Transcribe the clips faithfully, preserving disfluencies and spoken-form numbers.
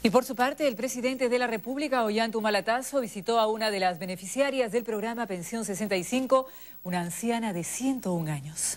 Y por su parte, el presidente de la República, Ollanta Humala, visitó a una de las beneficiarias del programa Pensión sesenta y cinco, una anciana de ciento un años.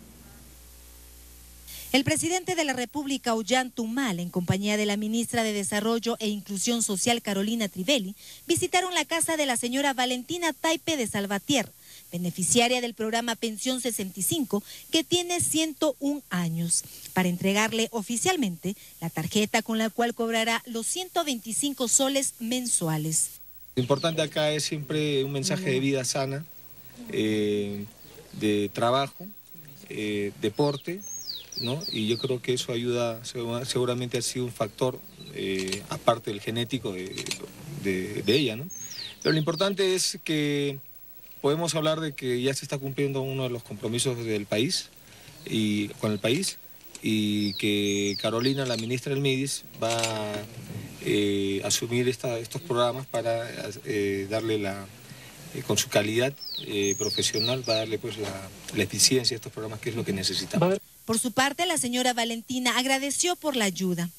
El presidente de la República, Ollanta Humala, en compañía de la ministra de Desarrollo e Inclusión Social, Carolina Trivelli, visitaron la casa de la señora Valentina Taipe de Salvatierra, beneficiaria del programa Pensión sesenta y cinco, que tiene ciento un años, para entregarle oficialmente la tarjeta con la cual cobrará los ciento veinticinco soles mensuales. Lo importante acá es siempre un mensaje de vida sana, eh, de trabajo, eh, deporte, ¿no? Y yo creo que eso ayuda, seguramente ha sido un factor, eh, aparte del genético de, de, de ella, ¿no? Pero lo importante es que podemos hablar de que ya se está cumpliendo uno de los compromisos del país y con el país, y que Carolina, la ministra del MIDIS, va a eh, asumir esta, estos programas para eh, darle la, eh, con su calidad eh, profesional, va a darle pues la, la eficiencia a estos programas, que es lo que necesitamos. Por su parte, la señora Valentina agradeció por la ayuda.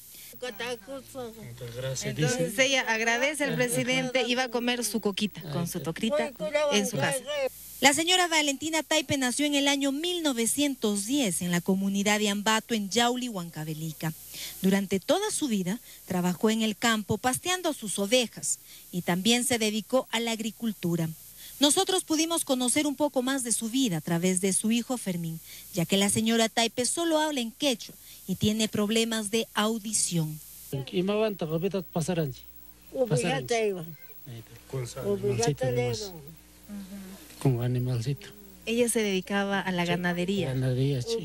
Entonces ella agradece al presidente y va a comer su coquita con su tocrita en su casa. La señora Valentina Taipe nació en el año mil novecientos diez en la comunidad de Ambato, en Yauli, Huancavelica. Durante toda su vida trabajó en el campo pasteando sus ovejas y también se dedicó a la agricultura. Nosotros pudimos conocer un poco más de su vida a través de su hijo Fermín, ya que la señora Taipe solo habla en quechua y tiene problemas de audición. Con animalcito. Ella se dedicaba a la ganadería. Ganadería, sí.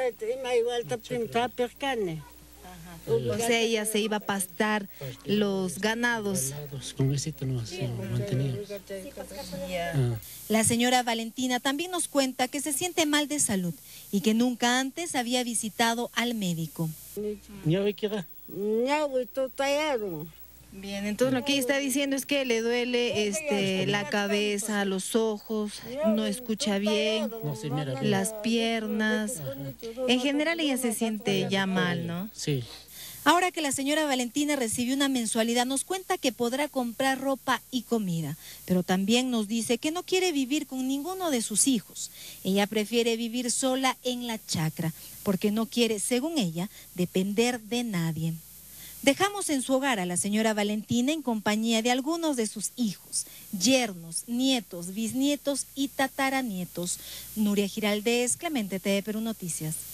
O sea, ella se iba a pastar los ganados. Con ese no se mantenía. Ah. La señora Valentina también nos cuenta que se siente mal de salud y que nunca antes había visitado al médico. Bien, entonces lo que ella está diciendo es que le duele este, la cabeza, los ojos, no escucha bien, no se mira bien, las piernas. En general ella se siente ya mal, ¿no? Sí. Ahora que la señora Valentina recibió una mensualidad, nos cuenta que podrá comprar ropa y comida, pero también nos dice que no quiere vivir con ninguno de sus hijos. Ella prefiere vivir sola en la chacra, porque no quiere, según ella, depender de nadie. Dejamos en su hogar a la señora Valentina en compañía de algunos de sus hijos, yernos, nietos, bisnietos y tataranietos. Nuria Giraldez, Clemente T V, Perú Noticias.